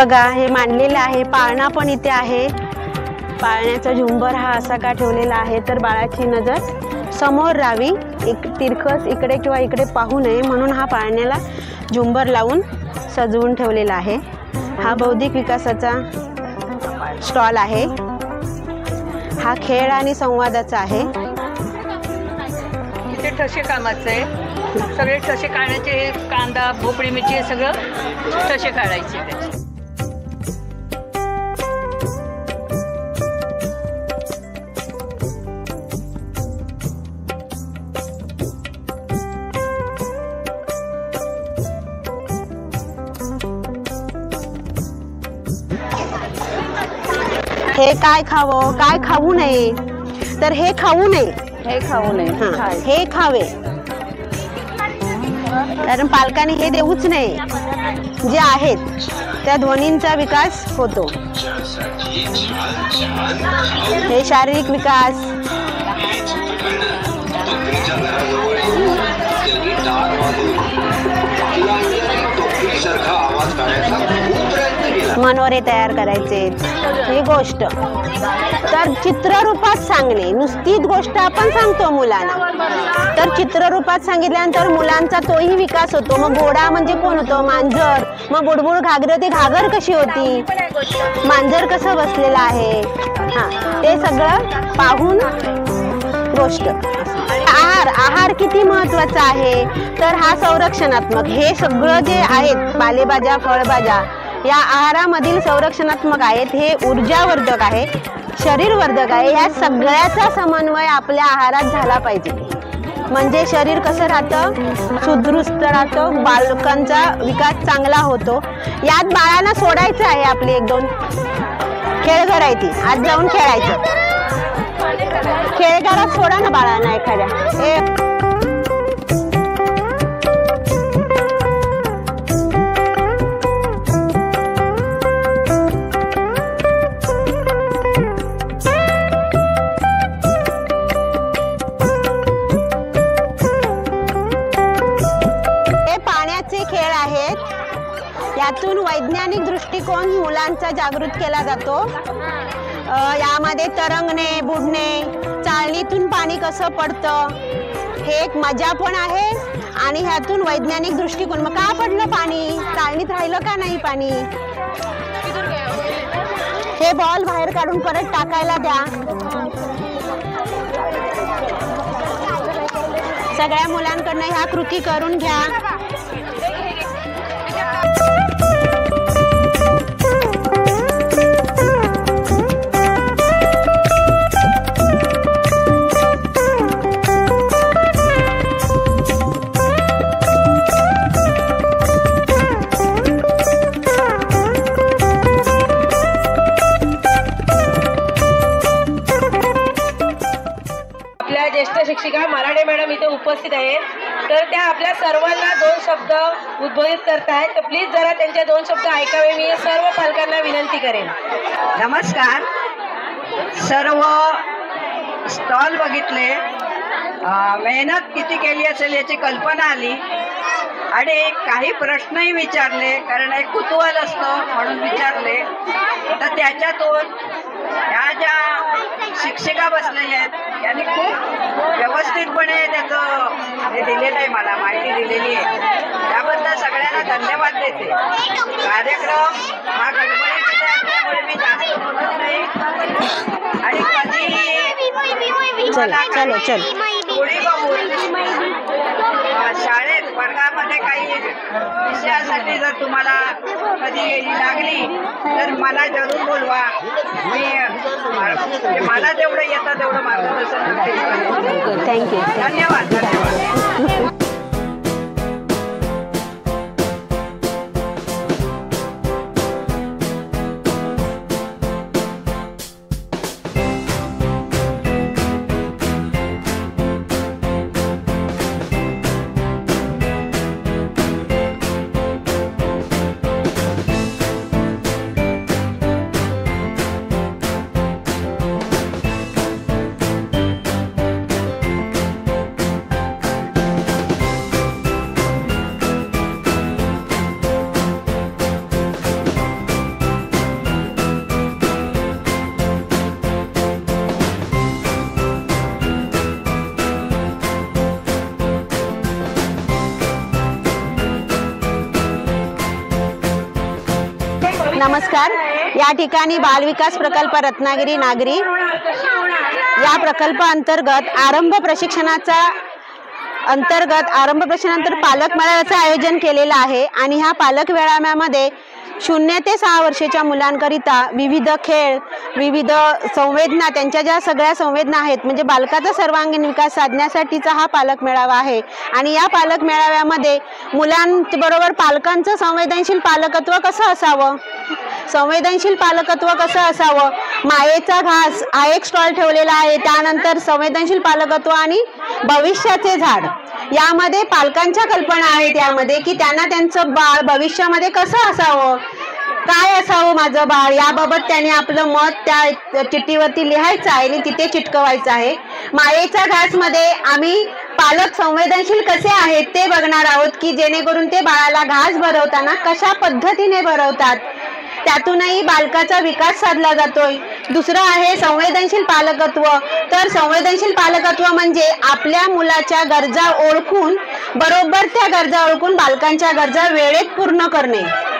बघा हे मांडलेलं आहे, पाळणा पण इथे आहे। पाळण्याचा झुंबर हा असा का ठेवलेला आहे तर बाळाची नजर समोर राहावी, एक तिरकस इकडे किंवा इकडे पाहू नये म्हणून हा पाळण्याला झुंबर लावून सजवून ठेवलेला आहे। हा बौद्धिक विकासाचा स्टॉल आहे। हा खेळ आणि संवादाचा आहे। इथे ठसे कामाचं आहे, सगळे ठसे काढायचे, कांदा भोपळी मिरची सगळं ठसे काढायचे त्याचे। हे काय खावं काय खाऊ नये तर हे खाऊ नये, हे खाऊ नये, हे खावे, कारण पालकांनी हे देऊच नये। जे आहेत त्या ध्वनींचा विकास होतो। हे शारीरिक विकास, मनोरे तयार करायचे ही गोष्ट तर चित्ररूपात सांगणे। नुसतीच गोष्ट आपण सांगतो मुलांना, तर चित्ररूपात सांगितल्यानंतर मुलांचा तोही विकास होतो। मग घोडा म्हणजे कोण होतो? मांजर। मग बुडबुड घागर, ते घागर कशी होती, मांजर कसं बसलेलं आहे, ते सगळं पाहून गोष्ट। आहार किती महत्वाचा आहे तर हा संरक्षणात्मक। हे सगळं जे आहेत पालेभाज्या फळभाज्या या आहारामधील संरक्षणात्मक आहेत, हे ऊर्जावर्धक आहे, शरीरवर्धक आहे। या सगळ्याचा समन्वय आपल्या आहारात झाला पाहिजे, म्हणजे शरीर कसं राहतं, सुदृढ राहतं, बालकांचा विकास चांगला होतो। यात बाळांना सोडायचं आहे आपली एक दोन खेळ करायची, आज जाऊन खेळायचं, खेळ घरात सोडा ना बाळांना एखाद्या। खेळ आहेत, यातून वैज्ञानिक दृष्टिकोन मुलांचा जागृत केला जातो। यामध्ये तरंगणे, बुडणे, चाळणीतून पाणी कसं पडतं हे एक मजा पण आहे आणि ह्यातून वैज्ञानिक दृष्टिकोन, मग का पडलं पाणी, चाळणीत राहिलं का नाही पाणी, हे बॉल बाहेर काढून परत टाकायला द्या। सगळ्या मुलांकडनं ह्या कृती करून घ्या। ज्येष्ठ शिक्षिका मराठे मॅडम इथे उपस्थित आहेत, तर त्या आपल्या सर्वांना दोन शब्द उद्बोधित करतायत, तर प्लीज जरा त्यांचे दोन शब्द ऐकावे मी सर्व पालकांना विनंती करेन। नमस्कार, सर्व स्टॉल बघितले, मेहनत किती केली असेल याची कल्पना आली आणि काही प्रश्नही विचारले, कारण एक कुतूहल असतं म्हणून विचारले। तर त्याच्यातून ह्या ज्या शिक्षिका बसलेल्या आहेत त्यांनी खूप व्यवस्थितपणे त्याचं हे दिलेलं आहे, मला माहिती दिलेली आहे, त्याबद्दल सगळ्यांना धन्यवाद देते। कार्यक्रम हा गडबडीमध्ये असल्यामुळे मी जास्त बोलत नाही आणि कधी थोडी बघून शाळेत वर्गामध्ये काही विषयासाठी जर तुम्हाला कधी लागली तर मला जरूर बोलवा, मी मला जेवढं येतं तेवढं मार्गदर्शन करते। थँक्यू, धन्यवाद। नमस्कार. या ठिकाणी बालविकास प्रकल्प रत्नागिरी नागरी या प्रकल्पाअंतर्गत आरंभ प्रशिक्षणानंतर पालक मेळाव्याचं आयोजन केलेलं आहे आणि ह्या पालक मेळाव्यामध्ये 0 ते 6 वर्षाच्या मुलांकरिता विविध खेळ, विविध संवेदना, त्यांच्या ज्या सगळ्या संवेदना आहेत म्हणजे बालकाचा सर्वांगीण विकास साधण्यासाठीचा हा पालक मेळावा आहे. आणि या पालक मेळाव्यामध्ये मुलांबरोबर पालकांचं संवेदनशील पालकत्व कसं असावं, मायेचा घास हा एक स्टॉल ठेवलेला आहे. त्यानंतर संवेदनशील पालकत्व आणि भविष्याचे झाड यामध्ये पालकांच्या कल्पना आहेत यामध्ये की त्यांना त्यांचं बाळ भविष्यामध्ये कसं असावं, काय असावं माझं बाळ, याबाबत त्याने आपलं मत त्या चिठ्ठीवरती लिहायचं आहे आणि तिथे चिटकवायचं आहे. मायेच्या घासमध्ये आम्ही पालक संवेदनशील कसे आहेत ते बघणार आहोत की जेणेकरून ते बाळाला घास भरवताना कशा पद्धतीने भरवतात, त्यातूनही बालकाचा विकास साधला जातोय. दुसरं आहे संवेदनशील पालकत्व. तर संवेदनशील पालकत्व म्हणजे आपल्या मुलाच्या गरजा ओळखून बरोबर त्या गरजा ओळखून बालकांच्या गरजा वेळेत पूर्ण करणे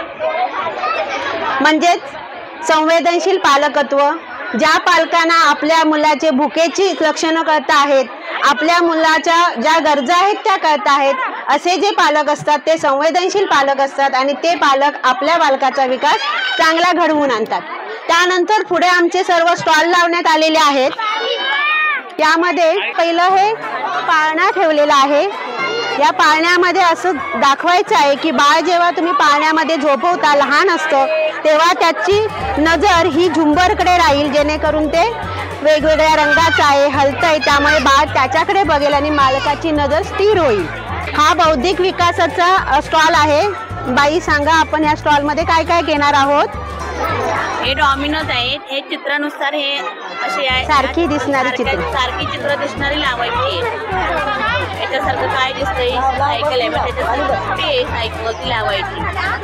म्हणजेच संवेदनशील पालकत्व. ज्या पालकांना आपल्या मुलाचे भुकेची लक्षणं कळत आहेत, आपल्या मुलाच्या ज्या गरजा आहेत त्या कळत आहेत, असे जे पालक असतात ते संवेदनशील पालक असतात आणि ते पालक आपल्या बालकाचा विकास चांगला घडवून आणतात. त्यानंतर पुढे आमचे सर्व स्टॉल लावण्यात आलेले आहेत. यामध्ये पहिलं हे पाळणा ठेवलेला आहे. या पाळण्यामध्ये असं दाखवायचं आहे की बाळ जेव्हा तुम्ही पाळण्यामध्ये झोपवता, लहान असतं तेव्हा त्याची नजर ही झुंबरकडे राहील जेणेकरून ते वेगवेगळ्या रंगाचं आहे, हलतंय, त्यामुळे बाळ त्याच्याकडे बघेल आणि मालकाची नजर स्थिर होईल. हा बौद्धिक विकासाचा स्टॉल आहे. बाई सांगा, आपण या स्टॉलमध्ये काय काय घेणार आहोत? हे डॉमिनोज आहेत. हे चित्रानुसार हे असे आहे, सारखी दिसणारी चित्र दिसणारी लावायची. याच्यासारखं काय दिसतंय, सायकल आहे, त्याच्यासारखं सायकल ती लावायची.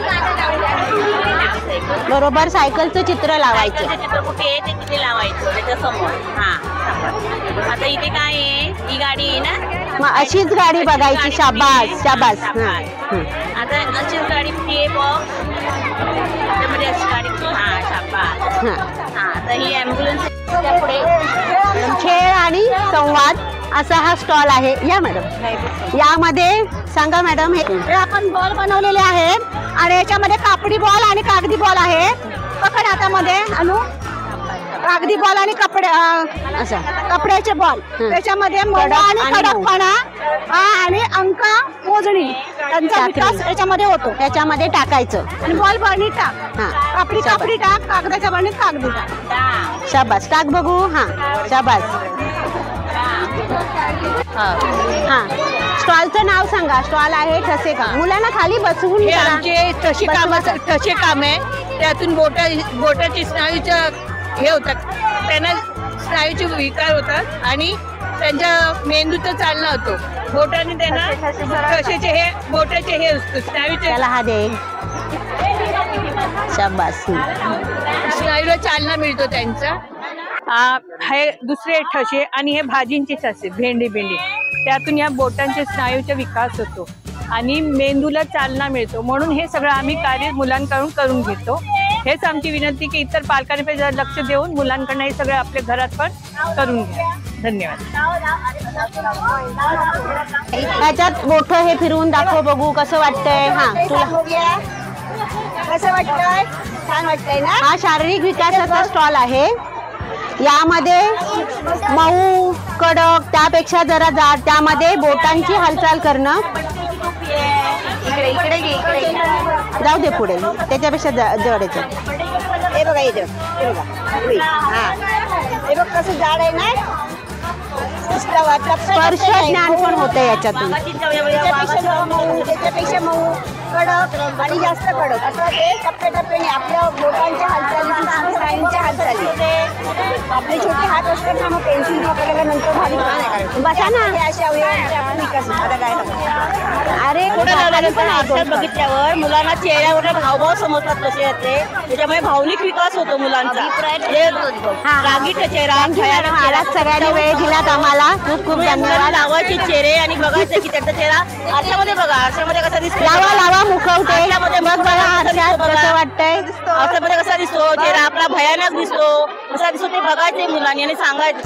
बरोबर सायकलचं चित्र लावायचं. चित्र कुठे आहे ते तिथे लावायचं त्याच्यासमोर. हा, आता इथे काय आहे, ही गाडी आहे ना, मग अशीच गाडी बघायची. शाबास शाबास. आता अशीच गाडी कुठे आहे बघ, त्यामध्ये अशी गाडी. हा, शाबास. हा, आता ही ॲम्ब्युलन्स पुढे. खेळ आणि संवाद असा हा स्टॉल आहे. या मॅडम, यामध्ये सांगा मॅडम. हे आपण बॉल बनवलेले आहे आणि याच्यामध्ये कापडी बॉल आणि कागदी बॉल आहे. पकड हातामध्ये आणू. कागदी बॉल आणि कपड्याचे बॉल, त्याच्यामध्ये मोठा आणि कडकपणा आणि अंक मोजणी त्यांचा विकास याच्यामध्ये होतो. त्याच्यामध्ये टाकायचं आणि बॉल बरणीत टाक. कापडी टाक, कागदाच्या बरणीत कागदी टाक. शाबास. टाक बघू. हा, शाबास. हा, स्टॉलचं नाव सांगा. स्टॉल आहे ठसे काम. मुलांना खाली बसवून हे आमचे ठसे काम आहे. त्यातून बोटाची स्नायूचं हे होतात, त्यांना स्नायूचे विकार होतात आणि त्यांच्या मेंदूचं चालणं होतो. बोटाने त्यांना ठसेचे हे बोटाचे हे असतं स्नायूचे. त्याला हा दे. शाबास. स्नायूला चालना मिळतो त्यांचा. हे दुसरे ठसे आणि हे भाजींचे ठसे, भेंडी त्यातून या बोटांचे स्नायूचा विकास होतो आणि मेंदूला चालना मिळतो. म्हणून हे सगळं आम्ही कार्य मुलांकडून करून घेतो. हेच आमची विनंती की इतर पालकांनी जरा लक्ष देऊन मुलांकडनं हे सगळं आपल्या घरात पण करून घ्या. धन्यवाद. ह्याच्यात मोठं हे फिरवून दाखव बघू कसं वाटतंय. हा, तुला कसं वाटतंय? छान वाटतंय ना. हा शारीरिक विकासाचा स्टॉल आहे. यामध्ये मऊ, कडक, त्यापेक्षा जरा जाड, त्यामध्ये बोटांची हालचाल करणं. इकडे जाऊ दे पुढे, त्याच्यापेक्षा जड याचं. हे बघा इथं, हे बघा. हे बघ कसं जाड आहे ना. स्पर्श ज्ञान पण होतं याच्यातून. त्याच्यापेक्षा मऊ, कडक आणि जास्त कडक असं ते टप्प्याटप्प्याने आपल्या बोटांच्या हालचाली, स्नायूंच्या हालचाली. आपले छोटे हात असतात ना, मग पेन्सिल पकडल्यानंतर भारी बसा ना. अशा अवयवांचा आपण विकास. आता काय अरे आल्यानंतर आरशात बघितल्यावर मुलांना चेहऱ्यावर भावभाव समजतात कसे येते, त्याच्यामुळे भावनिक विकास होतो मुलांचा. रागीट चेहरा, मला सगळ्यांनी वेळ दिलात आम्हाला खूप खूप धन्यवाद. लावायचे चेहरे आणि बघायचं की त्यांचा चेहरा आरशामध्ये बघा, आरशामध्ये कसा दिसतो, लावा मुखवटे मग बघा आरशात कसं वाटतंय. आरशामध्ये कसा दिसतो चेहरा आपला, भयानक दिसतो कसा दिसतो ते बघायचे मुलांनी आणि सांगायचं.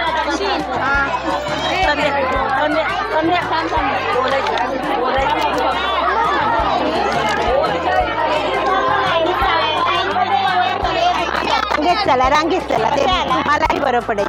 रांगेत चला ते मलाही बरं पडेल.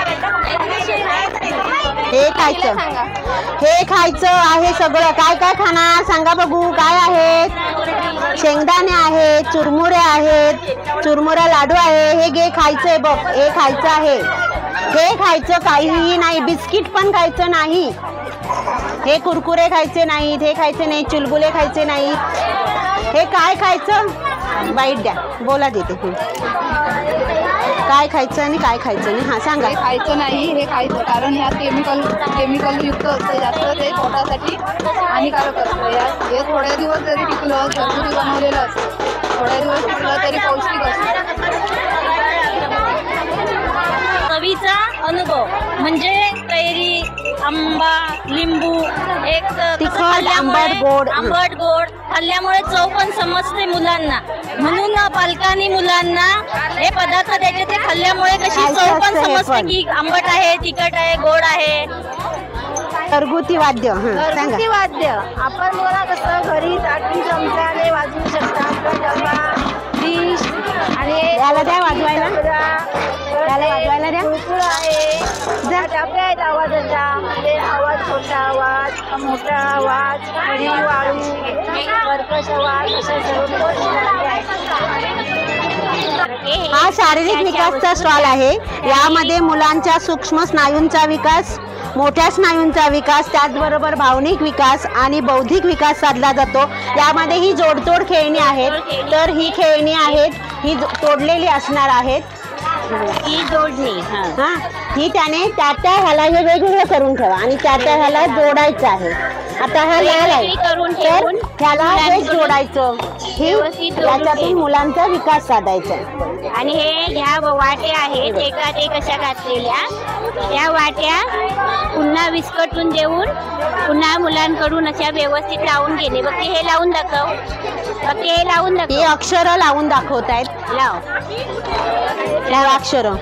हे खायचं आहे सगळं. काय काय खाणार सांगा बघू. काय आहेत? शेंगदाणे आहेत, चुरमुरे आहेत, चुरमुरा लाडू आहे. हे घे खायचंय बघ, हे खायचं आहे. हे खायचं काहीही नाही. बिस्किट पण खायचं नाही. हे कुरकुरे खायचे नाहीत, हे खायचे नाही, चुलबुले खायचे नाहीत. हे काय खायचं? बाईट द्या, बोला देते. काय खायचं आणि काय खायचं नाही हा सांगा. हे खायचं नाही, हे खायचं, कारण ह्यात केमिकल युक्त असतं जास्त, ते पोटासाठी हानिकारक असतं. हे थोड्या दिवस जरी टिकलं, घरगुती बनवलेलं असतं, थोड्या दिवस टिकलं तरी पौष्टिक असतं. चवीचा अनुभव म्हणजे कैरी, आंबा, लिंबू, एक तिखट, आंबट गोड खाल्ल्यामुळे चव पण समजते मुलांना. म्हणून पालकांनी मुलांना हे पदार्थ द्यायचे, ते खाल्ल्यामुळे कशी चव पण समजते की आंबट आहे, तिखट आहे, गोड आहे. घरगुती वाद्य घरगुती वाद्य आपण मला कसं घरी चाटणी चमच्याने वाजवू शकता. डिश आणि याला द्या वाजवायला, त्याला वाजवायला द्या. कुरकुर आहे, डबे आहेत आवाजाचा, म्हणजे आवाज, छोटा आवाज, मोठा आवाज, घरी वाळू, कर्कश आवाज, अशा सर्व हा शारीरिक विकासचा स्टॉल आहे. यामध्ये मुलांच्या सूक्ष्म स्नायूंचा विकास, मोठ्या स्नायूंचा विकास, त्याचबरोबर भावनिक विकास आणि बौद्धिक विकास साधला जातो. यामध्ये ही जोडतोड खेळणी आहेत. तर ही खेळणी आहेत, ही तोडलेली असणार आहेत. ही जोडणी हा, ही त्याने त्या ह्याला हे वेगवेगळं करून ठेवा आणि त्या ह्याला जोडायचं आहे. आता हा लाल आहे तर ह्याला हे जोडायचं. ही याच्यातून मुलांचा विकास साधायचा. आणि हे ह्या वाट्या आहेत, एकात एक अशा घातलेल्या. या वाट्या पुन्हा विस्कटून देऊन पुन्हा मुलांकडून अशा व्यवस्थित लावून घेणे. बघ हे लावून दाखव, बघ हे लावून दाखव. हे अक्षर लावून दाखवतायत. लाव अक्षर.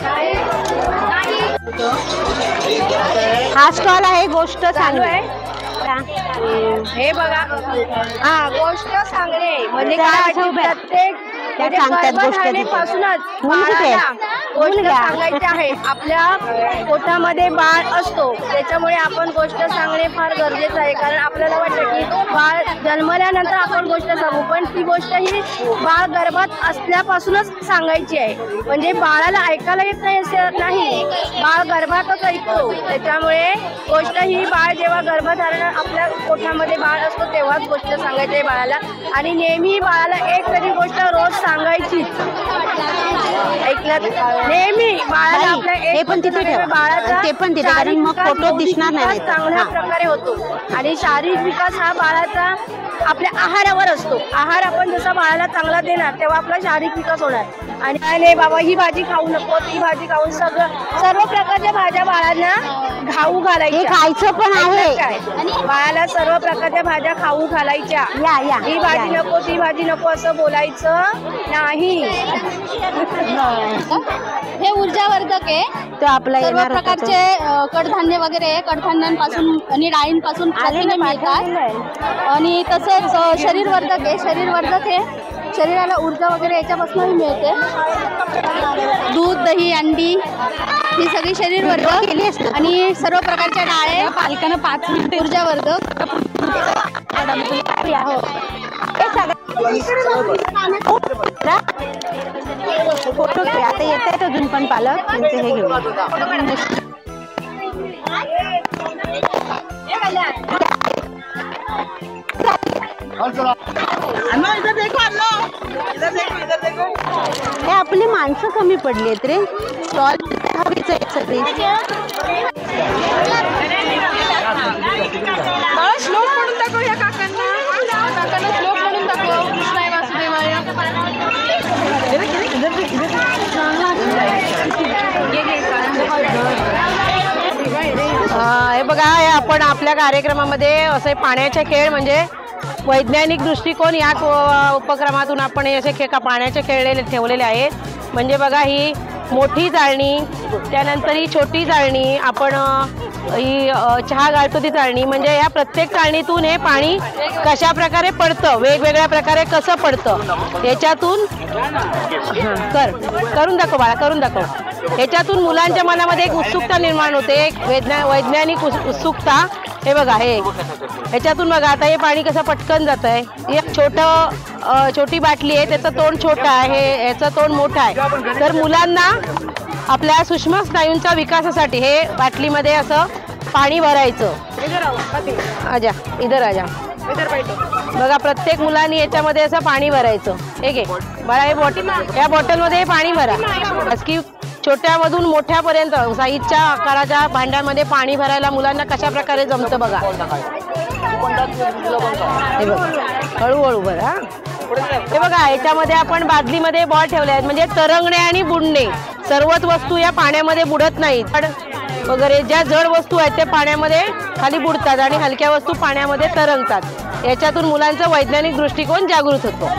हा स्टॉल आहे गोष्ट चालू आहे. हे बघा, हा गोष्ट सांगणे म्हणजे काय, प्रत्येक पासूनच गोष्ट सांगायची आहे. आपल्या पोटामध्ये बाळ असतो, त्याच्यामुळे आपण गोष्ट सांगणे फार गरजेचं आहे. कारण आपल्याला वाटतं की बाळ जन्मल्यानंतर आपण गोष्ट सांगू, पण ती गोष्ट ही बाळ गर्भात असल्यापासूनच सांगायची आहे. म्हणजे बाळाला ऐकायला येत नाही असं नाही, बाळ गर्भातच ऐकतो. त्याच्यामुळे गोष्ट ही बाळ जेव्हा गर्भधारण आपल्या पोटामध्ये बाळ असतो तेव्हाच गोष्ट सांगायची आहे बाळाला. आणि नेहमी बाळाला एक तरी गोष्ट रोज सांगायची. ऐकलं नेहमी बाळाला आपल्या हे पण तिथे ठेवा, बाळाचा ते पण तिथे, कारण मग फोटो दिसणार नाही. चांगल्या प्रकारे होतो. आणि शारीरिक विकास हा बाळाचा आपल्या आहारावर असतो. आहार आपण जसा बाळाला चांगला देणार तेव्हा आपला शारीरिक विकास होणार. आणि नाही बाबा ही भाजी खाऊ नको, ती भाजी खाऊन सर्व प्रकारच्या भाज्या बाळांना खाऊ घालायच्या. खायचं पण आहे. बाळाला सर्व प्रकारच्या भाज्या खाऊ घालायच्या. ही भाजी नको, ती भाजी नको असं बोलायचं नाही. हे ऊर्जावर्धक आहे. तो आपला सर्व प्रकारचे कडधान्य वगैरे, कडधान्यांपासून आणि डाळींपासून प्रथिने मिळतात. आणि तसंच शरीरवर्धक आहे. शरीरवर्धक हे शरीराला ऊर्जा वगैरे याच्यापासूनही मिळते. दूध, दही, अंडी ही सगळी शरीरवर्धक आणि सर्व प्रकारच्या डाळे, पालकांना 5 मिनिट ऊर्जावर्धक. फोटो घे. आता येत आहेत अजून पण पालक, त्यांचे हे घेऊ. हे आपली माणसं कमी पडली आहेत रे. स्टॉल हवीच आहेत सगळी. श्लोक म्हणून दाखव या काकांना. बघा हे आपण आपल्या कार्यक्रमामध्ये असे पाण्याचे खेळ म्हणजे वैज्ञानिक दृष्टिकोन या उपक्रमातून आपण हे असे पाण्याचे खेळ ठेवलेले आहेत. म्हणजे बघा ही मोठी चाळणी, त्यानंतर ही छोटी चाळणी, आपण ही चहा गाळतो ती चाळणी, म्हणजे या प्रत्येक चाळणीतून हे पाणी कशा प्रकारे पडतं, वेगवेगळ्या प्रकारे कसं पडतं याच्यातून करून दाखव बाळा, करून दाखव. ह्याच्यातून मुलांच्या मनामध्ये एक उत्सुकता निर्माण होते, एक वैज्ञानिक उत्सुकता. हे बघा हे ह्याच्यातून बघा आता हे पाणी कसं पटकन जात आहे. एक छोटी बाटली आहे, त्याचं तोंड छोटं आहे, याचं तोंड मोठं आहे. तर मुलांना आपल्या सूक्ष्म स्नायूंच्या विकासासाठी हे बाटलीमध्ये असं पाणी भरायचं. आजा इधर आजा. बघा प्रत्येक मुलांनी याच्यामध्ये असं पाणी भरायचं. हे घे बाळा, हे बॉटल, या बॉटलमध्ये पाणी भरा. की छोट्यामधून मोठ्यापर्यंत साईजच्या आकाराच्या भांड्यामध्ये पाणी भरायला मुलांना कशा प्रकारे जमतं बघा. हे बघा हळूहळू भरा. हे बघा याच्यामध्ये आपण बादलीमध्ये बॉल ठेवले आहेत, म्हणजे तरंगणे आणि बुडणे सर्वच वस्तू या पाण्यामध्ये बुडत नाहीत. वगैरे ज्या जड वस्तू आहेत ते पाण्यामध्ये खाली बुडतात आणि हलक्या वस्तू पाण्यामध्ये तरंगतात. याच्यातून मुलांचा वैज्ञानिक दृष्टिकोन जागृत होतो.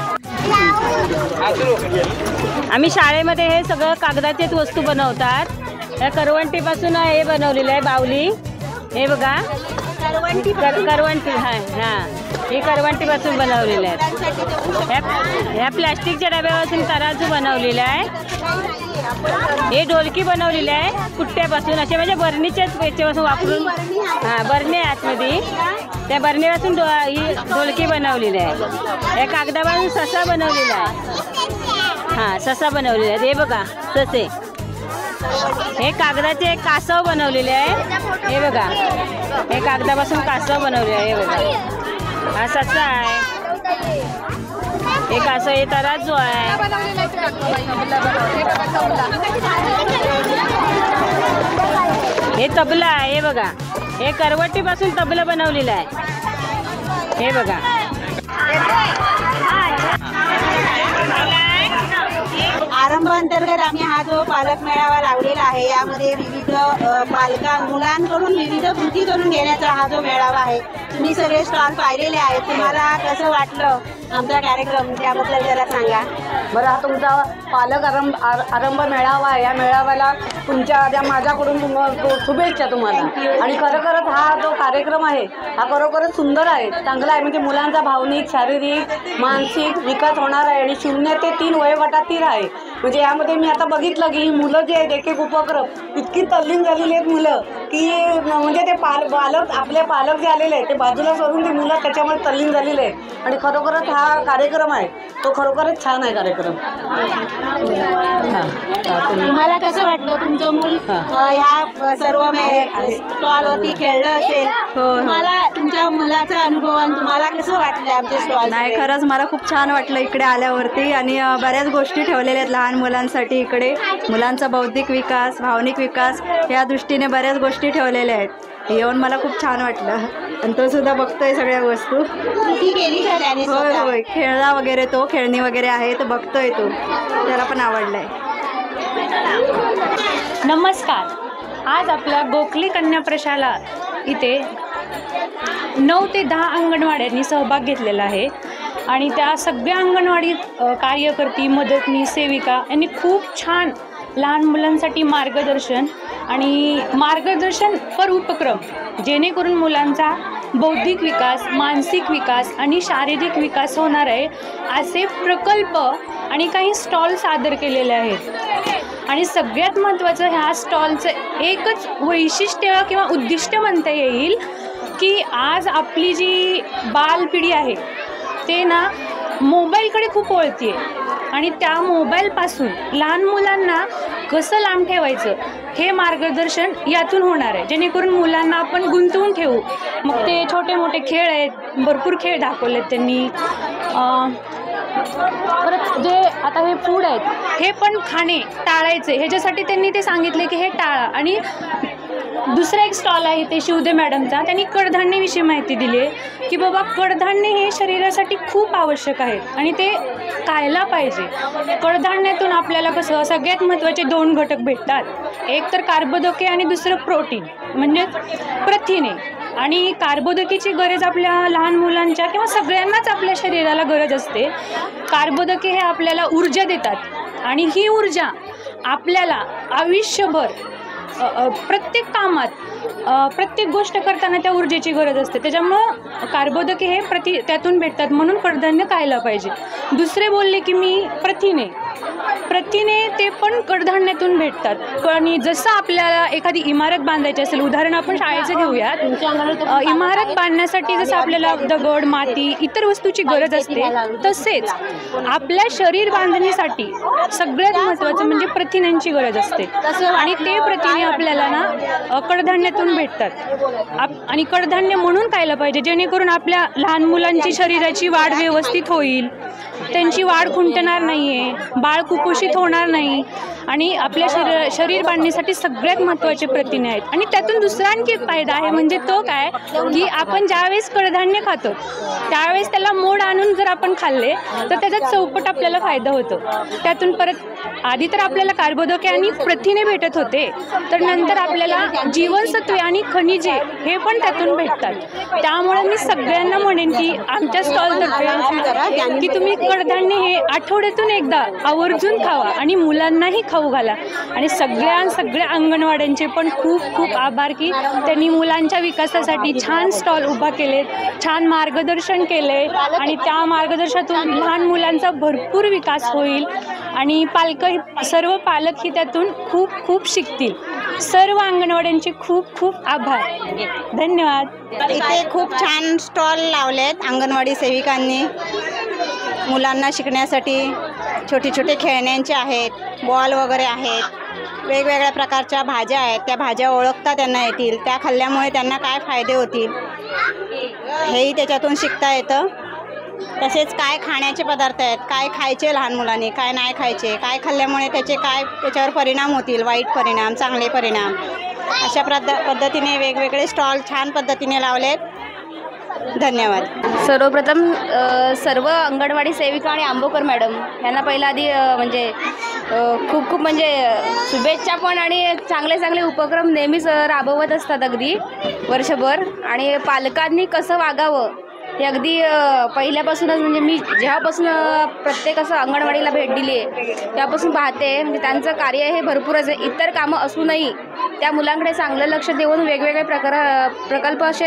आम्ही शाळेमध्ये हे सगळं कागदाचेच वस्तू बनवतात. या करवंटीपासून हे बनवलेलं आहे बाहुली. हे बघा करवंटी, हां हे करवंटीपासून बनवलेलं आहे. ह्या प्लॅस्टिकच्या डब्यापासून तराजू बनवलेला आहे. हे ढोलकी बनवलेली आहे कुट्ट्यापासून, असे म्हणजे बरणीच्याच याच्यापासून वापरून. हां बरणी आतमध्ये, त्या बरणीपासून ही ढोलकी बनवलेली आहे. या कागदापासून ससा बनवलेला आहे. हां ससा बनवलेला आहे. हे बघा ससे. हे कागदाचे कासव बनवलेले आहे. हे बघा हे कागदापासून कासव बनवले आहे. हे बघा हा ससा आहे. हे कासव, हे तराजू आहे. हे तबला आहे. हे बघा हे करवटीपासून तबला बनवलेला आहे. हे बघा आरंभ अंतर्गत आम्ही हा जो पालक मेळावा लावलेला आहे, यामध्ये विविध मुलांकडून विविध कृती करून घेण्याचा हा जो मेळावा आहे. तुम्ही सगळे स्टॉल पाहिलेले आहेत, तुम्हाला कसं वाटलं आमचा कार्यक्रम त्याबद्दल जरा सांगा बरं. हा तुमचा पालक आरंभ मेळावा आहे. या मेळाव्याला तुमच्या माझ्याकडून शुभेच्छा तुम्हाला. आणि खरोखरच हा जो कार्यक्रम आहे हा खरोखरच सुंदर आहे, चांगला आहे. म्हणजे मुलांचा भावनिक, शारीरिक, मानसिक विकास होणार आहे आणि 0 ते 3 वयोगटातील आहे. म्हणजे यामध्ये मी आता बघितलं की ही मुलं जे आहेत एक एक उपक्रम इतकी तल्लीन झालेली आहेत मुलं की म्हणजे ते आपले पालक जे आलेले आहेत ते बाजूला सोडून ती मुलं त्याच्यामध्ये तल्लीन झालेली आहेत. आणि खरोखरच हा कार्यक्रम आहे तो खरोखरच छान आहे कार्यक्रम. तुम्हाला कसं वाटलं तुमचं मूल ह्या सर्व स्टॉलवरती खेळलं असेल? तुम्हाला तुमच्या मुलाचा अनुभव आणि तुम्हाला कसं वाटलं आमचे स्टॉल? नाही खरंच मला खूप छान वाटलं इकडे आल्यावरती. आणि बऱ्याच गोष्टी ठेवलेल्या आहेत लहान मुलांसाठी इकडे. मुलांचा बौद्धिक विकास, भावनिक विकास या दृष्टीने बऱ्याच गोष्टी ठेवलेल्या आहेत. येऊन मला खूप छान वाटलं. आणि तो सुद्धा बघतोय सगळ्या वस्तू. होय होय खेळला वगैरे, तो खेळणी वगैरे आहे तर बघतोय तो, त्याला पण आवडलंय. नमस्कार. आज आपल्या गोखली कन्या प्रशाला इथे 9 ते 10 अंगणवाड्यांनी सहभाग घेतलेला आहे. आणि त्या सगळ्या अंगणवाडी कार्यकर्ती, मदतनीस, सेविका यांनी खूप छान लहान मुलांसाठी मार्गदर्शनपर उपक्रम, जेणेकरून मुलांचा बौद्धिक विकास, मानसिक विकास आणि शारीरिक विकास होणार आहे असे प्रकल्प आणि काही स्टॉल सादर केलेले आहेत. आणि सगळ्यात महत्त्वाचं ह्या स्टॉलचं एकच वैशिष्ट्य किंवा उद्दिष्ट म्हणता येईल की आज आपली जी बालपिढी आहे ते ना मोबाईलकडे खूप वळते आहे. आणि त्या मोबाईलपासून लहान मुलांना कसं लांब ठेवायचं हे मार्गदर्शन यातून होणार आहे, जेणेकरून मुलांना आपण गुंतवून ठेवू. मग ते छोटे मोठे खेळ आहेत, भरपूर खेळ दाखवले आहेत त्यांनी. परत जे आता हे फूड आहेत हे पण खाणे टाळायचे, ह्याच्यासाठी त्यांनी ते सांगितले की हे टाळा. आणि दुसरा एक स्टॉल आहे ते शिवदे मॅडमचा, त्यांनी कडधान्याविषयी माहिती दिली आहे की बाबा कडधान्य हे शरीरासाठी खूप आवश्यक आहे आणि ते खायला पाहिजे. कडधान्यातून आपल्याला कसं सगळ्यात महत्त्वाचे 2 घटक भेटतात, एक तर कार्बोदके आणि दुसरं प्रोटीन म्हणजे प्रथिने. आणि कार्बोदकेची गरज आपल्या लहान मुलांच्या किंवा सगळ्यांनाच आपल्या शरीराला गरज असते. कार्बोदके हे आपल्याला ऊर्जा देतात आणि ही ऊर्जा आपल्याला आयुष्यभर प्रत्येक कामात प्रत्येक गोष्ट करताना त्या ऊर्जेची गरज असते. त्याच्यामुळं कार्बोदके हे त्यातून भेटतात, म्हणून कडधान्य खायला पाहिजे. दुसरे बोलले की मी प्रथिने ते पण कडधान्यातून भेटतात. आणि जसं आपल्याला एखादी इमारत बांधायची असेल, उदाहरण आपण शाळेचं घेऊयात, इमारत बांधण्यासाठी जसं आपल्याला दगड, माती, इतर वस्तूची गरज असते, तसेच आपल्या शरीर बांधणीसाठी सगळ्यात महत्त्वाचं म्हणजे प्रथिनांची गरज असते. आणि ते प्रथिने आपल्याला ना कडधान्यातून भेटतात. आणि कडधान्य म्हणून खायला पाहिजे जेणेकरून आपल्या लहान मुलांची शरीराची वाढ व्यवस्थित होईल, त्यांची वाढ खुंटणार नाही आहे, बाळ कुपोषित होणार नाही. आणि आपल्या शरीर बांधणीसाठी सगळ्यात महत्त्वाचे प्रथिने आहेत. आणि त्यातून दुसरा आणखी एक फायदा आहे, म्हणजे तो काय की आपण ज्यावेळेस कडधान्य खातो त्यावेळेस त्याला मोड आणून जर आपण खाल्ले तर त्याचा चौपट आपल्याला फायदा होतो. त्यातून परत आधी तर आपल्याला कार्बोदके आणि प्रथिने भेटत होते, तर नंतर आपल्याला जीवनसत्वे आणि खनिजे हे पण त्यातून भेटतात. त्यामुळे मी सगळ्यांना म्हणेन की आमच्या स्टॉलतर्फे की तुम्ही कडधान्य हे आठवड्यातून एकदा आवर्जून खावा आणि मुलांनाही खाऊ घाला. आणि सगळ्या अंगणवाड्यांचे पण खूप खूप आभार की त्यांनी मुलांच्या विकासासाठी छान स्टॉल उभा केलेत, छान मार्गदर्शन केले आणि त्या मार्गदर्शनातून लहान मुलांचा भरपूर विकास होईल आणि सर्व पालकही त्यातून खूप खूप शिकतील. सर्व अंगणवाड्यांचे खूप खूप आभार. धन्यवाद. इथे खूप छान स्टॉल लावलेत अंगणवाडी सेविकांनी मुलांना शिकण्यासाठी. छोटे छोटे खेळण्यांचे आहेत, बॉल वगैरे आहेत, वेगवेगळ्या प्रकारच्या भाज्या आहेत. त्या भाज्या ओळखता त्यांना येतील, त्या खाल्ल्यामुळे त्यांना काय फायदे होतील हेही त्याच्यातून शिकता येतं. तसेच काय खाण्याचे पदार्थ आहेत, काय खायचे लहान मुलांनी, काय नाही खायचे, काय खाल्ल्यामुळे त्याच्यावर परिणाम होतील, वाईट परिणाम, चांगले परिणाम, अशा पद्धतीने वेगवेगळे स्टॉल छान पद्धतीने लावलेत. धन्यवाद. सर्वप्रथम सर्व अंगणवाडी सेविका आणि आंबोकर मॅडम यांना पहिला आधी म्हणजे खूप खूप म्हणजे शुभेच्छा पण. आणि चांगले उपक्रम नेहमीच राबवत असतात अगदी वर्षभर. आणि पालकांनी कसं वागावं हे अगदी पहिल्यापासूनच म्हणजे मी जेव्हापासून प्रत्येक असं अंगणवाडीला भेट दिली आहे तेव्हापासून पाहते. म्हणजे त्यांचं कार्य हे भरपूरच आहे. इतर कामं असूनही त्या मुलांकडे चांगलं लक्ष देऊन वेगवेगळे प्रकल्प असे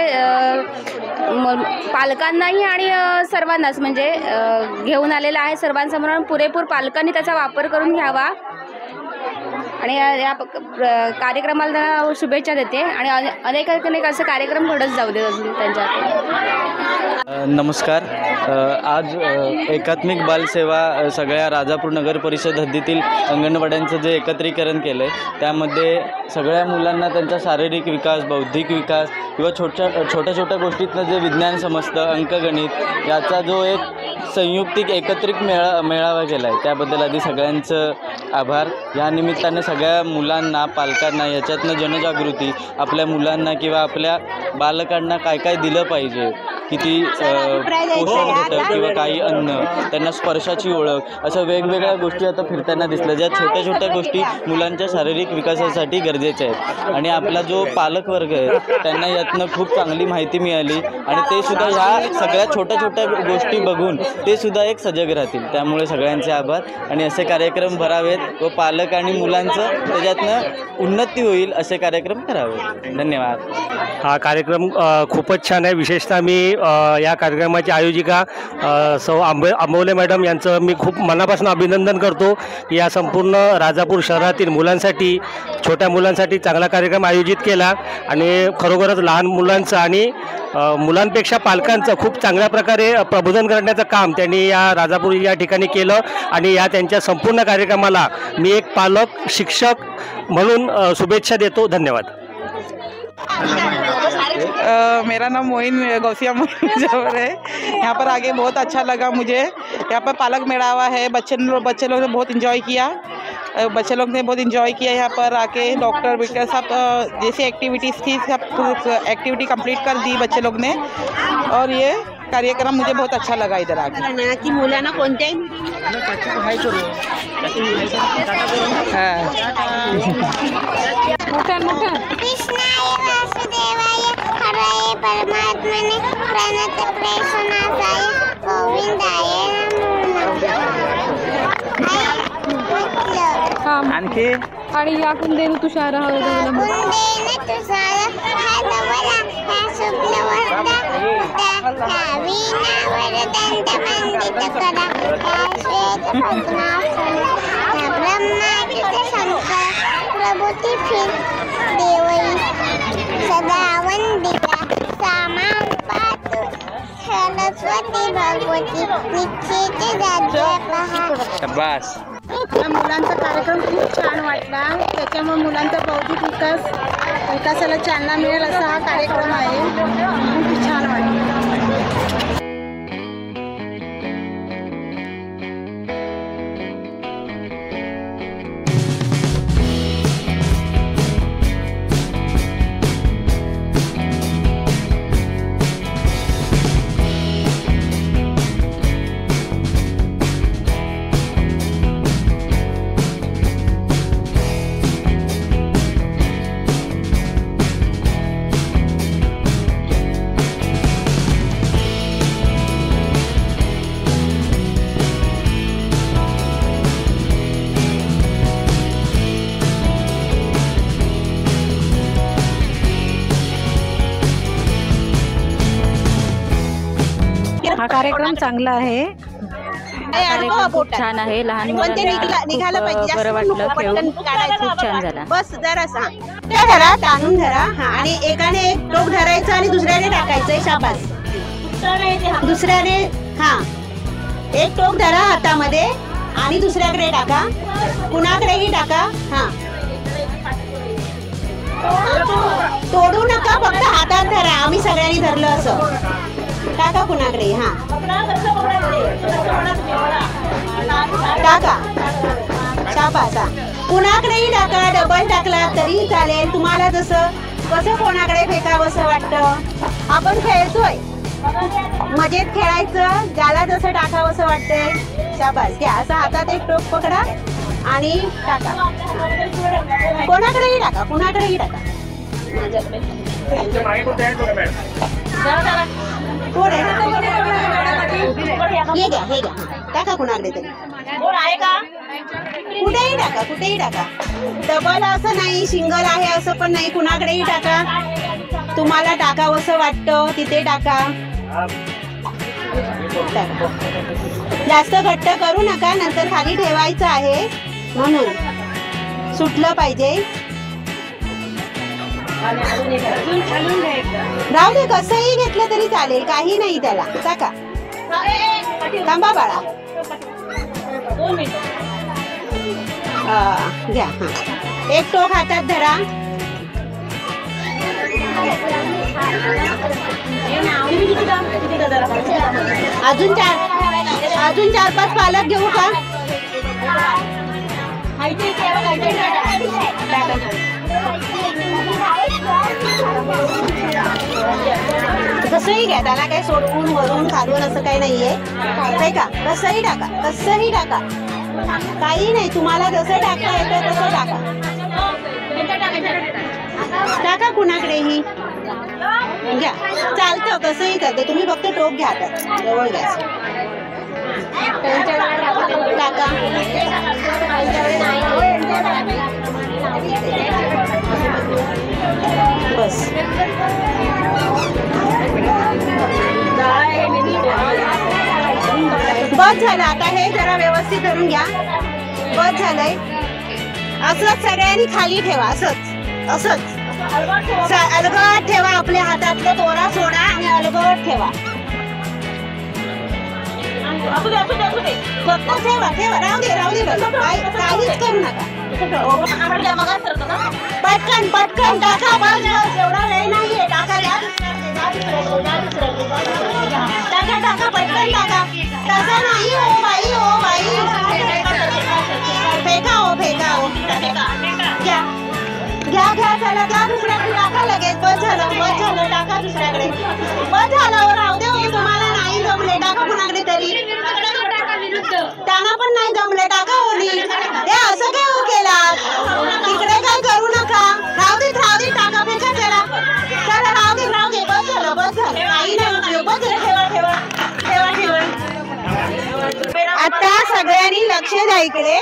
पालकांनाही आणि सर्वांनाच म्हणजे घेऊन आलेला आहे. सर्वांसमोर पुरेपूर पालकांनी त्याचा वापर करून घ्यावा आणि या कार्यक्रमाला शुभेच्छा देते. आणि अनेक असे कार्यक्रम घडत जाऊ दे अजून त्यांच्या. नमस्कार. आज एकात्मिक बालसेवा सगळ्या राजापूर नगर परिषद हद्दीतील अंगणवाड्यांचं जे एकत्रीकरण केलं आहे त्यामध्ये सगळ्या मुलांना त्यांचा शारीरिक विकास, बौद्धिक विकास किंवा छोट्या गोष्टीतनं जे विज्ञान समजतं, अंकगणित, याचा जो एक संयुक्तिक एकत्रित मेळावा केला आहे त्याबद्दल आधी सगळ्यांचं आभार. या निमित्ताने सगळ्या मुलांना, पालकांना याच्यातनं जनजागृती, आपल्या मुलांना किंवा आपल्या बालकांना काय काय दिलं पाहिजे, किती पोषण घटक किंवा काही अन्न, त्यांना स्पर्शाची ओळख, अशा वेगवेगळ्या गोष्टी आता फिरताना दिसल्या, ज्या छोट्या गोष्टी मुलांच्या शारीरिक विकासासाठी गरजेच्या आहेत. आणि आपला जो पालक वर्ग आहे त्यांना यातनं खूप चांगली माहिती मिळाली आणि ते सुद्धा ह्या सगळ्या छोट्या गोष्टी बघून ते सुद्धा एक सजग राहतील. त्यामुळे सगळ्यांचे आभार. आणि असे कार्यक्रम भरावेत व पालक आणि मुलांचं त्याच्यातनं उन्नती होईल असे कार्यक्रम करावेत. धन्यवाद. हा कार्यक्रम खूपच छान आहे. विशेषतः मी या कार्यक्रमाची आयोजिका सौ आंबोले मॅडम यांचं मी खूप मनापासून अभिनंदन करतो की या संपूर्ण राजापूर शहरातील मुलांसाठी, छोट्या मुलांसाठी चांगला कार्यक्रम आयोजित केला आणि खरोखरच लहान मुलांचं आणि मुलांपेक्षा पालकांचं खूप चांगल्या प्रकारे प्रबोधन करण्याचं काम त्यांनी या राजापूर या ठिकाणी केलं. आणि या त्यांच्या संपूर्ण कार्यक्रमाला मी एक पालक शिक्षक म्हणून शुभेच्छा देतो. धन्यवाद. मेरा नाम मोइन गौसिया मुजफ्फर है. यहाँ पर आगे बहुत अच्छा लगा मुझे. यहाँ पर पालक मेड़ावा है, बच्चे लोग ने बहुत एंजॉय किया बच्चे लोग ने बहुत इंजॉय किया यहाँ पर आके। डॉक्टर बिक्टर सब जैसी एक्टिविटीज़ थी सब एक्टिविटी कंप्लीट कर दी बच्चे लोग ने, और ये कार्यक्रम मुझे बहुत अच्छा लगा इधर आके। की मुलांना कोणत्याही परमात्मने प्रणत प्रेषणासाय गोविंदाय आणखी आणि या कुंदेन तुषार प्रभूती फिर देवई सदा वंदिता सामान पातु सरस्वती भगवती निश्चित शाबास। मुलांचा कार्यक्रम खूप छान वाटला, त्याच्यामुळे मुलांचा बौद्धिक विकासाला चालना मिळेल असा हा कार्यक्रम आहे। खूप छान वाटलं। हा कार्यक्रम चांगला आहे, खूप छान आहे। लहान निघालं पाहिजे, बरं वाटलं, खेळून काढायचं खूप छान झाला। बस जरा सांग त्या धरा, ताणून धरा, हा, आणि एकाने एक टोक धरायचं आणि दुसऱ्याने टाकायचंय, शाबास। दुसऱ्याने हा एक टोक धरा हातामध्ये आणि दुसऱ्याकडे टाका, कुणाकडेही टाका, हा तोडू नका, फक्त हातात धरा, आम्ही सगळ्यांनी धरलं असं, टाका कुणाकडे, हा टाका, शाबास। कुणाकडेही टाका, डबल टाकला तरी चालेल, तुम्हाला जसं कसं कोणाकडे फेकावंसं वाटतं। आपण खेळतोय, मजेत खेळायचं, ज्याला जसं टाकावंसं वाटतंय, शाबास। घ्या असं हातात एक टोक पकडा आणि टाका, कोणाकडेही टाका, कुणाकडेही टाका, हे घ्या, हे घ्या, टाका कुणाकडे तरी, कुठेही टाका, कुठेही टाका, डबल असं नाही, सिंगल आहे असं पण नाही, कुणाकडेही टाका, तुम्हाला टाकावंसं वाटतं तिथे टाका। जास्त घट्ट करू नका, नंतर खाली ठेवायचं आहे म्हणून सुटलं पाहिजे। राहू दे, कसंही घेतलं तरी चालेल, काही नाही त्याला, टाका, थांबा बाळा, घ्या, हा एक टोक हातात धरा, अजून चार पाच पालक घेऊ का? कसंही घ्या, त्याला काही सोडवून वरून खालून असं काही नाहीये, नाही का, कसंही टाका, कसंही टाका, काही नाही, तुम्हाला जसं टाकता येतं तसं टाका, टाका कुणाकडेही, घ्या, चालतं, कसंही चालतं, तुम्ही फक्त टोक घ्या, आता जवळ घ्या, टाका, बस, बस झालं, आता हे जरा व्यवस्थित धरून घ्या, बस झालंय, असंच सगळ्यांनी खाली ठेवा, असंच असंच अलगद ठेवा, आपल्या हातातलं दोरा सोडा आणि अलगद ठेवा, फक्त ठेवा, ठेवा, राहू दे, राहू दे, काहीच करू नका, पटकन पटकन टाका, बस एवढा वेळ नाहीये, टाका, टाका, टाका, पटकन टाका, तसं नाही हो बाई, हो बाई, फेका, हो फेका, घ्या घ्या घ्या चला घ्या दुसऱ्याकडे टाका लगेच. बस झालं टाका दुसऱ्याकडे. बस झालं राहू दे. तुम्हाला नाही जमले टाका कुणाकडे तरी. त्यांना पण नाही जमले टाका होली. हे असं काय हो केला तिकडे काय करू नका. राहू दे टाका फेका चला चला राहू दे. बस झालं काही नाही. बस ठेवा ठेवा ठेवा ठेवा. आता सगळ्यांनी लक्ष द्या इकडे.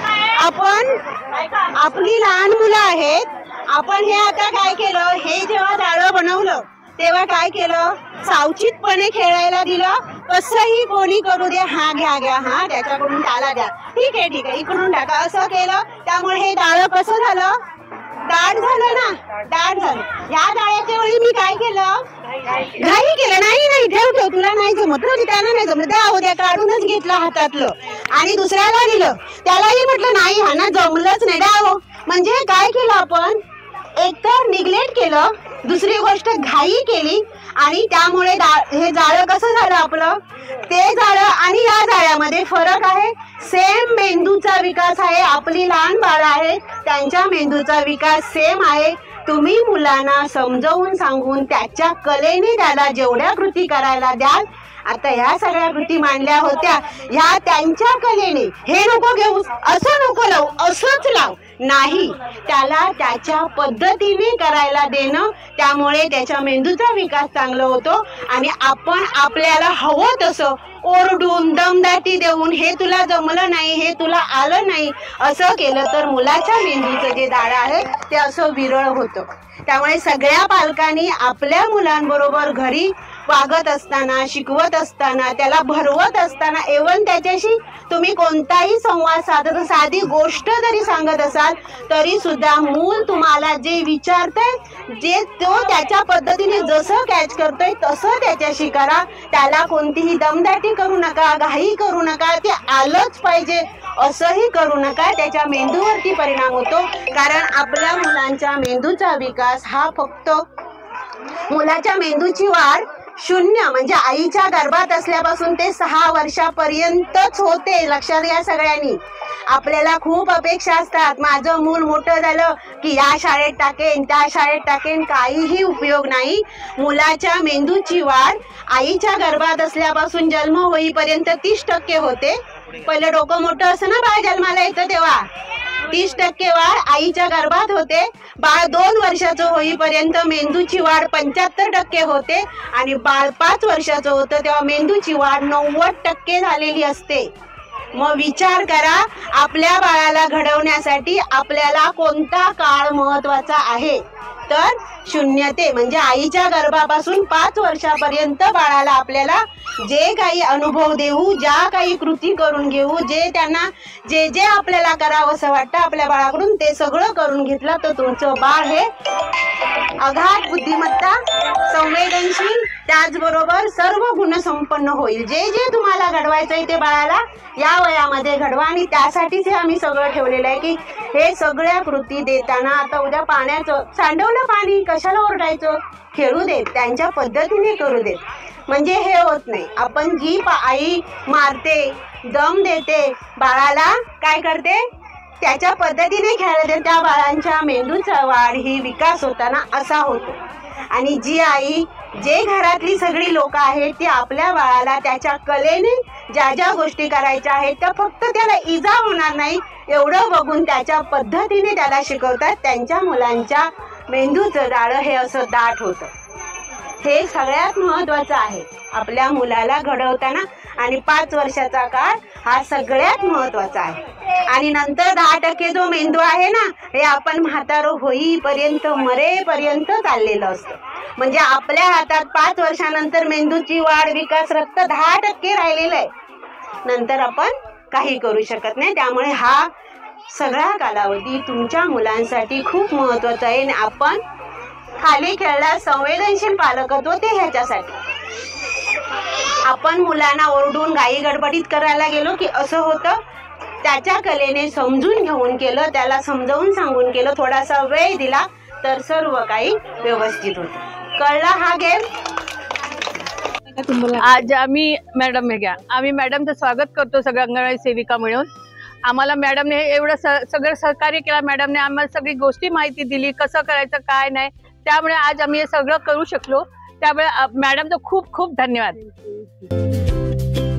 आपण आपली लहान मुलं आहेत. आपण हे आता काय केलं, हे जेव्हा जाळं बनवलं तेव्हा काय केलं, सावचितपणे खेळायला दिलं. कसंही कोणी करू दे, हा घ्या घ्या हा त्याच्याकडून त्याला द्या, ठीक आहे इकडून टाका, असं केलं. त्यामुळे हे जाळं कसं झालं, दाट झालं ना, दाट झालं. या जाळ्याच्या वेळी मी काय केलं, घाई केलं. नाही ठेव तुला नाही जमत, त्यांना नाही जमलं, द्या उद्या काढूनच घेतलं हातातलं आणि दुसऱ्याला दिलं. त्यालाही म्हटलं नाही हा ना जमलंच नाही द्या. म्हणजे काय केलं आपण, एकतर निग्लेक्ट केलं, दुसरी गोष्ट घाई केली आणि त्यामुळे हे जाळं कसं झालं आपलं, ते जाळं आणि या जाळ्यामध्ये फरक आहे. सेम मेंदूचा विकास आहे. आपली लहान बाळं आहेत त्यांच्या मेंदूचा विकास सेम आहे. तुम्ही मुलांना समजावून सांगून त्याच्या कलेने त्याला जेवढ्या कृती करायला द्याल, आता ह्या सगळ्या कृती मांडल्या होत्या ह्या त्यांच्या कलेने, हे नको घेऊ, असं नको लावू, असंच लाव, नाही, त्याला त्याच्या पद्धतीने करायला देणं. त्यामुळे त्याच्या मेंदूचा विकास चांगला होतो. आणि आपण आपल्याला हवं तसं ओरडून दमदाटी देऊन हे तुला जमलं नाही, हे तुला आलं नाही असं केलं तर मुलाच्या मेंदूचं जे दाडं आहे ते असं विरळ होतं. त्यामुळे सगळ्या पालकांनी आपल्या मुलांबरोबर घरी वागत असताना, शिकवत असताना, त्याला भरवत असताना, एवन त्याच्याशी तुम्ही कोणताही संवाद साधत, साधी गोष्ट जरी सांगत असाल तरी सुद्धा मूल तुम्हाला जे विचारतंय, जे तो त्याच्या पद्धतीने जसं कॅच करतोय तसं त्याच्याशी करा. त्याला कोणतीही दमदाटी करू नका, घाई करू नका, ते आलंच पाहिजे असंही करू नका. त्याच्या मेंदूवरती परिणाम होतो. कारण आपल्या मुलांच्या मेंदूचा विकास हा फक्त मुलाच्या मेंदूची वाढ 0 म्हणजे आईच्या गर्भात असल्यापासून ते 6 वर्षापर्यंतच होते. लक्षात घ्या सगळ्यांनी. आपल्याला खूप अपेक्षा असतात, माझं मूल मोठं झालं की या शाळेत टाकेन, त्या शाळेत टाकेन, काहीही उपयोग नाही. मुलाच्या मेंदूची वाढ आईच्या गर्भात असल्यापासून जन्म होईपर्यंत 30% होते. पहिलं डोकं मोठं असं ना बाळ जन्माला येतं तेव्हा 30% वाढ आईच्या गर्भात होते. बाळ 2 वर्षाचं होईपर्यंत मेंदूची वाढ 75% होते आणि बाळ 5 वर्षाचं होतं तेव्हा मेंदूची वाढ 90% झालेली असते. मग विचार करा, आपल्या बाळाला घडवण्यासाठी आपल्याला कोणता काळ महत्वाचा आहे, तर 0 ते म्हणजे आईच्या गर्भापासून 5 वर्षापर्यंत बाळाला आपल्याला जे काही अनुभव देऊ, ज्या काही कृती करून घेऊ, जे त्यांना जे आपल्याला करावं असं वाटतं आपल्या बाळाकडून ते सगळं करून घेतलं तर तुमचं बाळ हे अगाध बुद्धिमत्ता, संवेदनशील, त्याचबरोबर सर्व गुणसंपन्न होईल. जे तुम्हाला घडवायचंय ते बाळाला या वयामध्ये घडवा. आणि त्यासाठीच हे आम्ही सगळं ठेवलेलं आहे की हे सगळ्या कृती देताना, आता उद्या पाण्याचं सांडवलं पाणी कशाला ओरडायचं, खेळू देत, त्यांच्या पद्धतीने करू देत. म्हणजे हे होत नाही. आपण जी आई मारते, दम देते, बाळाला काय करते, त्याच्या पद्धतीने खेळायला देते, त्या बाळांच्या मेंदूचा वाढ ही विकास होताना असा होतो. आणि जी आई, जे घरातली सगळी लोक आहेत ती आपल्या बाळाला त्याच्या कलेने ज्या गोष्टी करायच्या आहेत त्या फक्त त्याला इजा होणार नाही एवढं बघून त्याच्या पद्धतीने त्याला शिकवतात, त्यांच्या मुलांच्या मेंदूचं जाळं हे असं दाट होतं. हे सगळ्यात महत्वाचं आहे आपल्या मुलाला घडवताना. आणि 5 वर्षाचा काळ हा सगळ्यात महत्वाचा आहे. आणि नंतर 10% जो मेंदू आहे ना, हे आपण म्हातारं होईपर्यंत, मरेपर्यंत चाललेलं असतं. म्हणजे आपल्या हातात 5 वर्षानंतर मेंदूची वाढ, विकास, रक्त 10% राहिलेलं आहे. नंतर आपण काही करू शकत नाही. त्यामुळे हा सगळा कालावधी तुमच्या मुलांसाठी खूप महत्वाचा आहे. आणि आपण खाली खेळला संवेदनशील पालकत्व ते ह्याच्यासाठी. आपण मुलांना ओरडून गाई गडबडीत करायला गेलो की असं होतं. त्याच्या कलेने समजून घेऊन केलं, त्याला समजावून सांगून केलं, थोडासा वेळ दिला तर सर्व काही व्यवस्थित होतं. कळला हा गेम? आज आम्ही मॅडमचं स्वागत करतो सगळ्या अंगणवाडी सेविका मिळून. आम्हाला मॅडमने एवढं सगळं सहकार्य केलं. मॅडमने आम्हाला सगळी गोष्टी माहिती दिली, कसं करायचं काय नाही. त्यामुळे आज आम्ही हे सगळं करू शकलो. त्यामुळे मॅडमचं खूप खूप धन्यवाद.